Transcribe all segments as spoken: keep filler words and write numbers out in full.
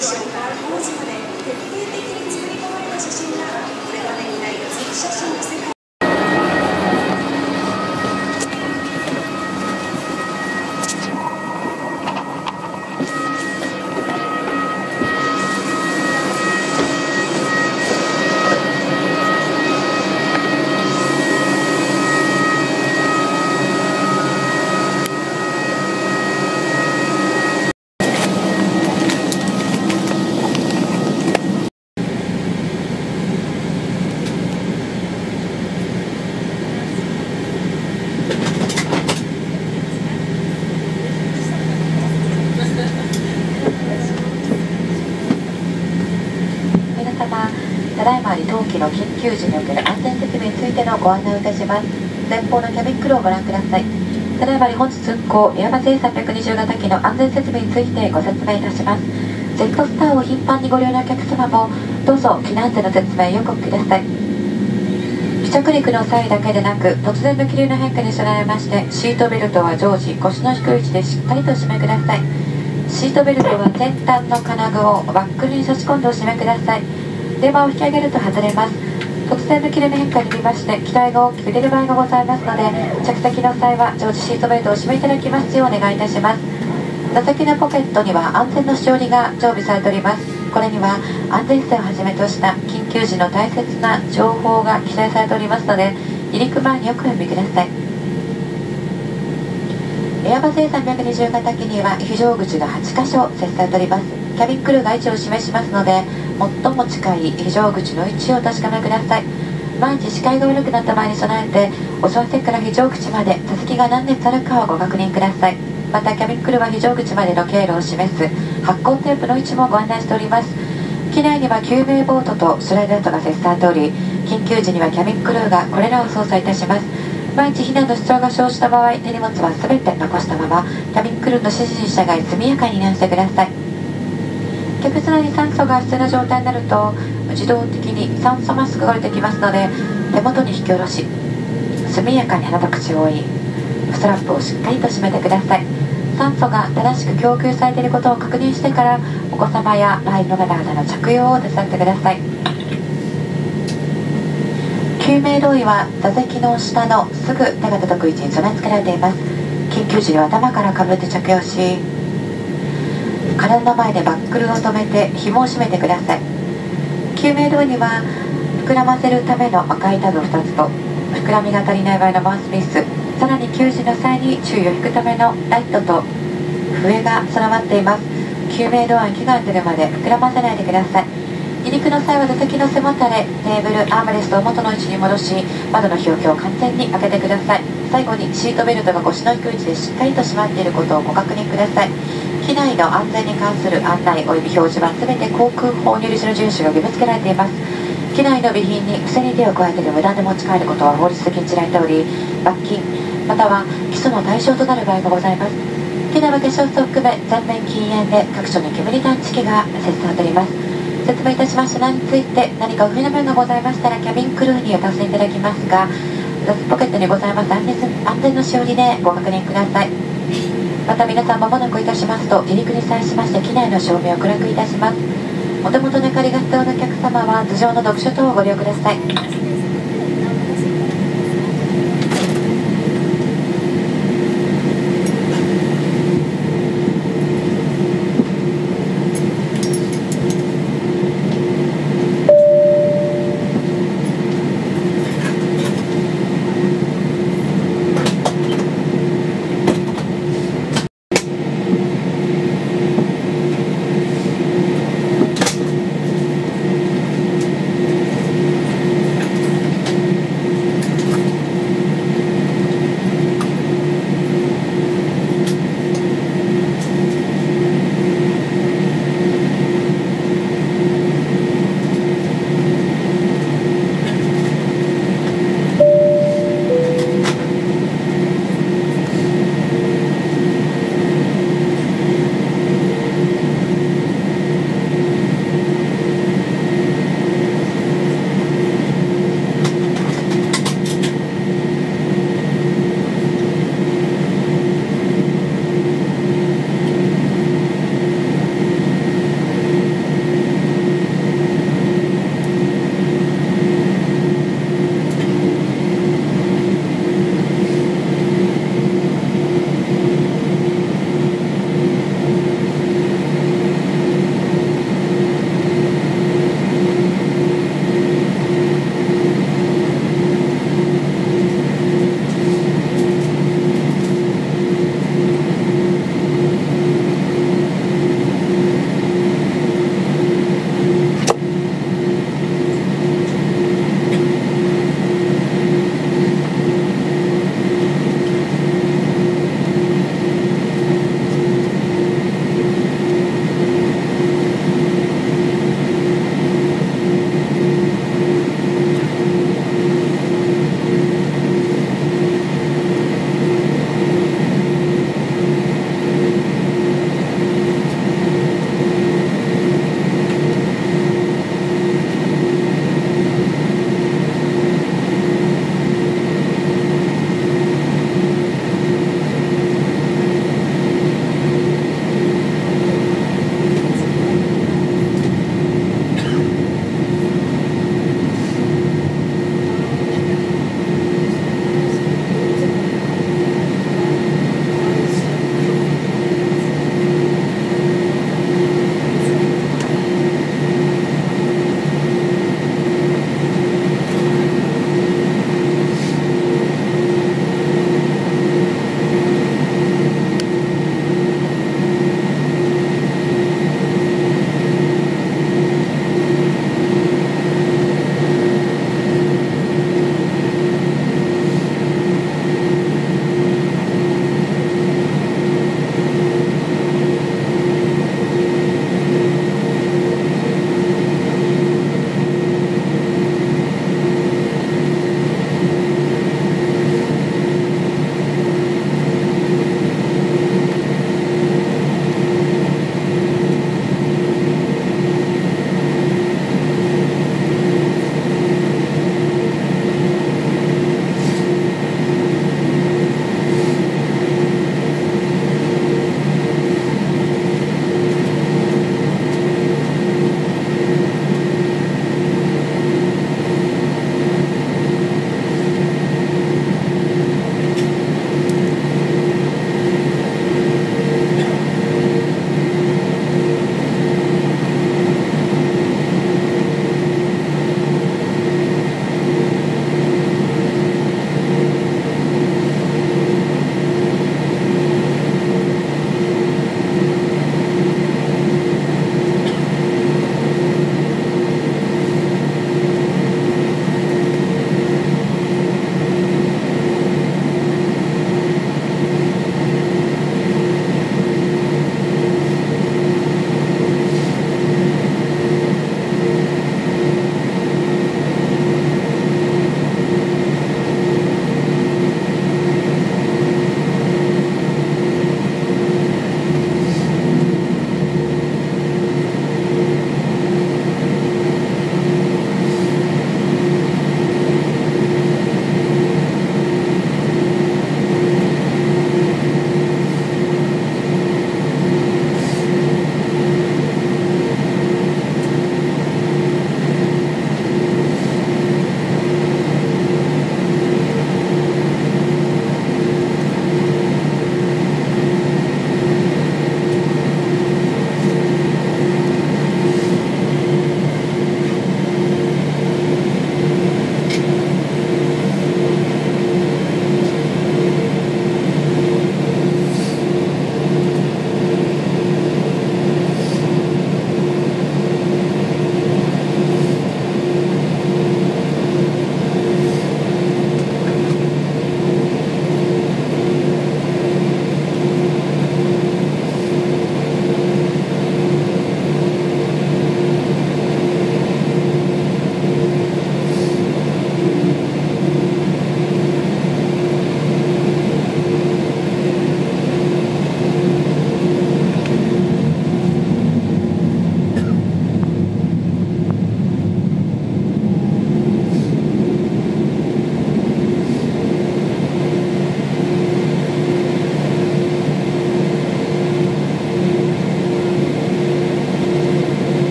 衣装からポーズまで徹底的に作り込まれた写真がこれまでにない写り写真の世界。 ただいまより当機の緊急時における安全設備についてのご案内をいたします。前方のキャビンクルーをご覧ください。ただいまより本日運行エアバス エーさんびゃくにじゅう 型機の安全設備についてご説明いたします。ジェットスターを頻繁にご利用のお客様もどうぞ機内安全の説明をよくお聞きください。離着陸の際だけでなく突然の気流の変化に備えましてシートベルトは常時腰の低い位置でしっかりとお締めください。シートベルトは先端の金具をバックルに差し込んでお締めください。電話を引き上げると外れます。突然の気流の変化によりまして機体が大きく揺れる場合がございますので着席の際は常時シートベルトをお締めいただきますようお願いいたします。座席のポケットには安全のしおりが常備されております。これには安全性をはじめとした緊急時の大切な情報が記載されておりますので離陸前によくお読みください。エアバス エーさんびゃくにじゅう 型機には非常口がはちかしょ設置されております。キャビンクルーが位置を示しますので最も近い非常口の位置をお確かめください。万一視界が悪くなった場合に備えてお座席から非常口まで座席が何列あるかをご確認ください。またキャビンクルーは非常口までの経路を示す発光テープの位置もご案内しております。機内には救命ボートとスライドアウトが設置されており緊急時にはキャビンクルーがこれらを操作いたします。万一避難の必要が生じた場合手荷物は全て残したままキャビンクルーの指示に従い速やかに避難してください。客室内に酸素が必要な状態になると自動的に酸素マスクが降りてきますので手元に引き下ろし速やかに鼻と口を覆いストラップをしっかりと締めてください。酸素が正しく供給されていることを確認してからお子様やライブのマナーなどの着用を手伝ってください。救命胴衣は座席の下のすぐ手が届く位置に備え付けられています。緊急時には頭からかぶって着用し体の前でバックルを止めて紐を締めてください。救命胴衣には膨らませるための赤いタグふたつと膨らみが足りない場合のマウスピース、さらに救助の際に注意を引くためのライトと笛が備わっています。救命胴衣に気が出るまで膨らませないでください。離陸の際は座席の背もたれ、テーブル、アームレストを元の位置に戻し窓の表記を完全に開けてください。最後にシートベルトが腰の低い位置でしっかりと締まっていることをご確認ください。機内の安全に関する案内および表示は全て航空法によりその遵守が義務付けられています。機内の備品に不正に手を加えて無断で持ち帰ることは法律的に禁じられており罰金または起訴の対象となる場合がございます。機内は化粧室を含め全面禁煙で各所に煙探知機が設置されております。説明いたしました内容について何か不明な面がございましたらキャビンクルーにお尋ねいただきますがポケットにございます安全安全のしおりでご確認ください。また皆さんまもなくいたしますと離陸に際しまして機内の照明を暗くいたします。お手元の明かりが必要なお客様は頭上の読書灯をご利用ください。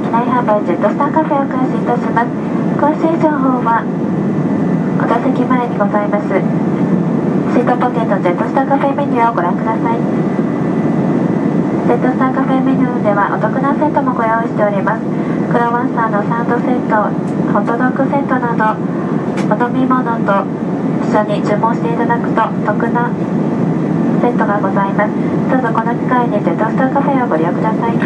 機内販売ジェットスターカフェを開始いたします。詳しい情報はお座席前にございますシートポケットジェットスターカフェメニューをご覧ください。ジェットスターカフェメニューではお得なセットもご用意しております。クロワッサンのサンドセット、ホットドッグセットなどお飲み物と一緒に注文していただくとお得なセットがございます。どうぞこの機会にジェットスターカフェをご利用ください。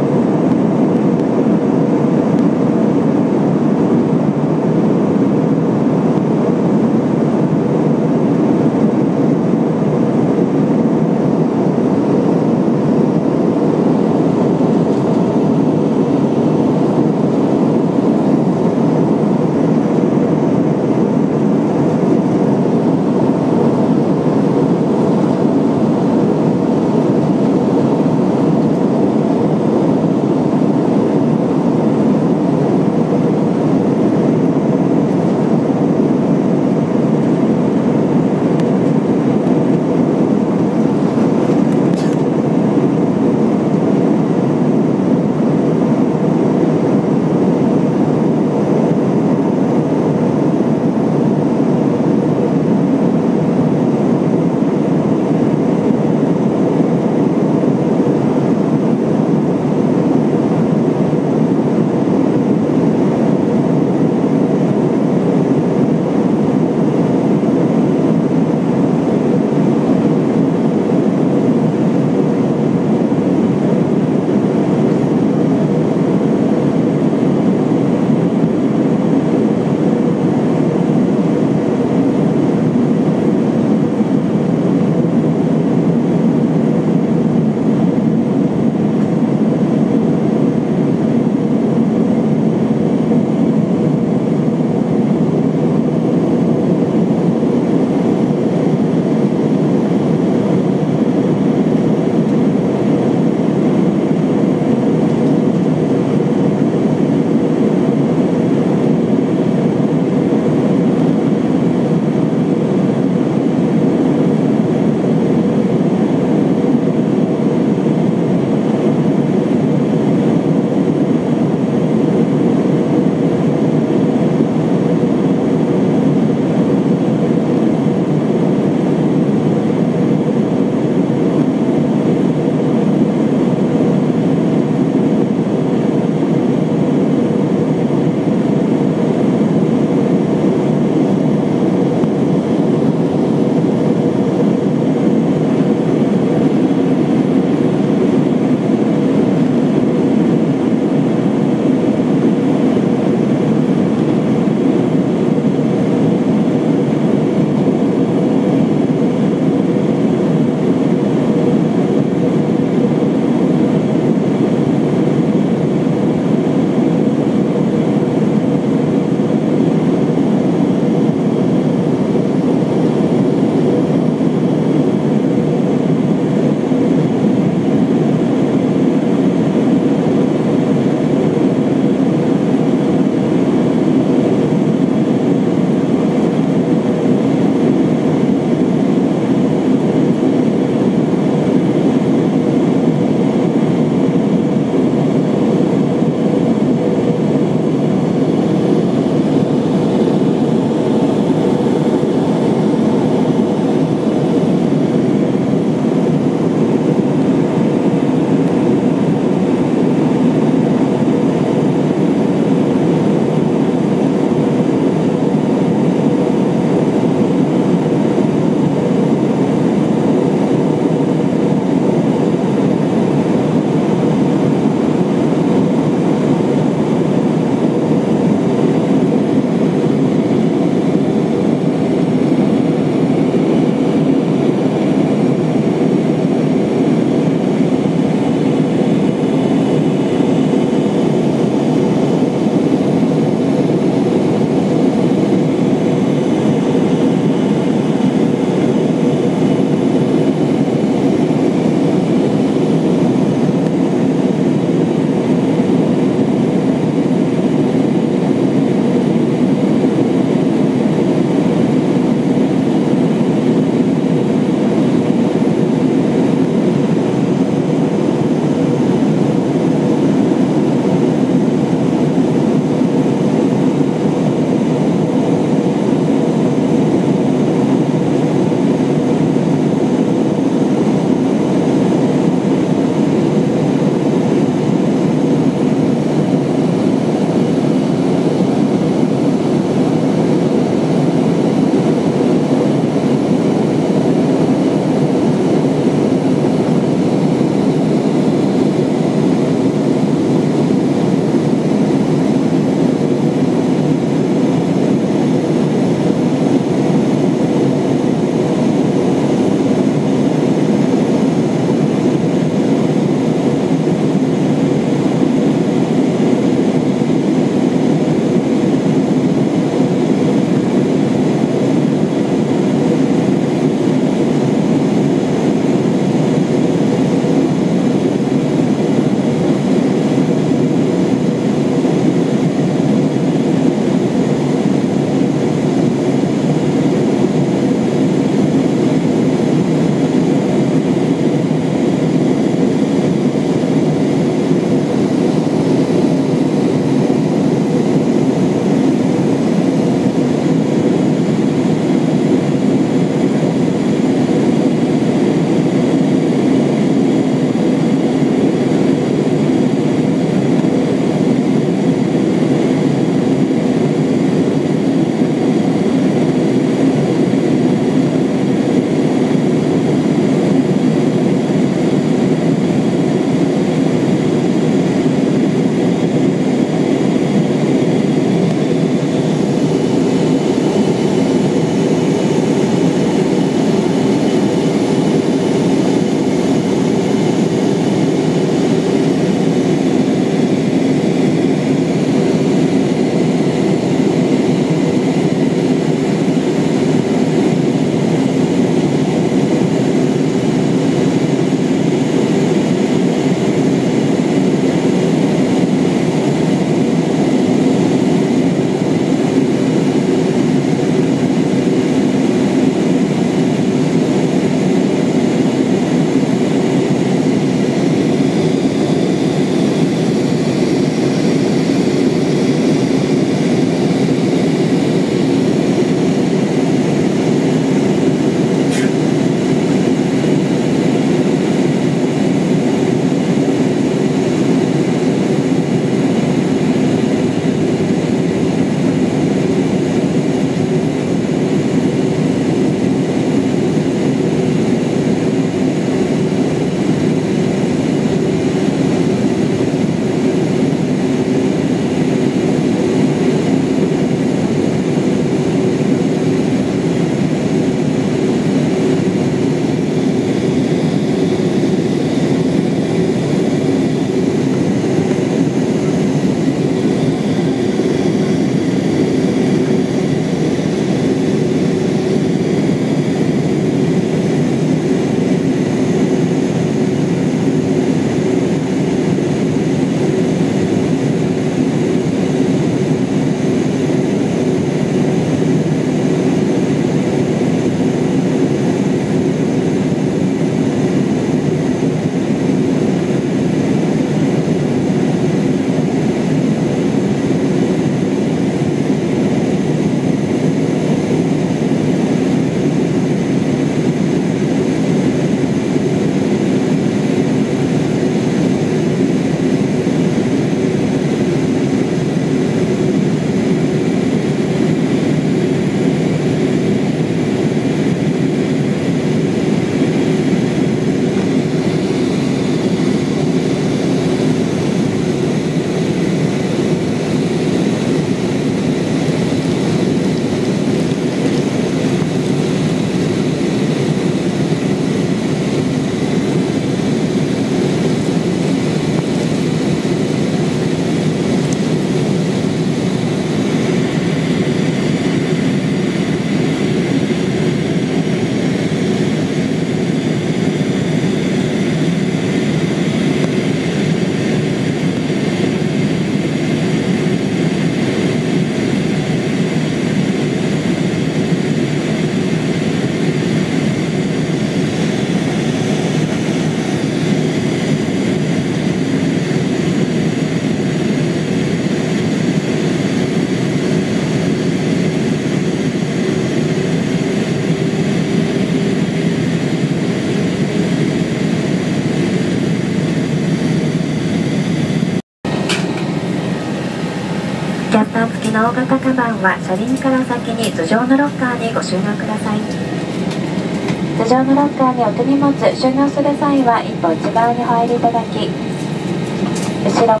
の大型カバンは車輪から先に頭上のロッカーにご収納ください。頭上のロッカーにお手荷物収納する際は一歩内側にお入りいただき、後ろ